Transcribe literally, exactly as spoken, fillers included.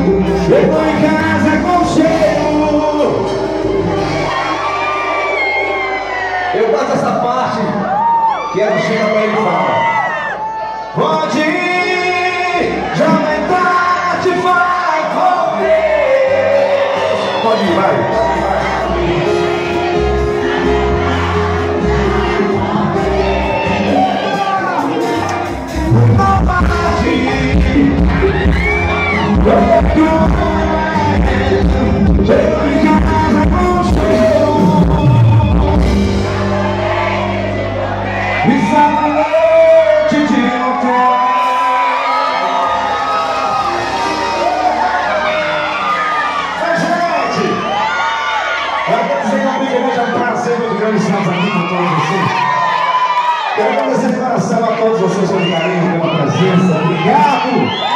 Chegou em casa com cheiro. Eu gosto dessa parte que ela chega pra ele e fala: pode ir, já vai tarde, vai correr. Pode ir, vai. Quero agradecer de coração a todos vocês pelo carinho, pela presença. Obrigado!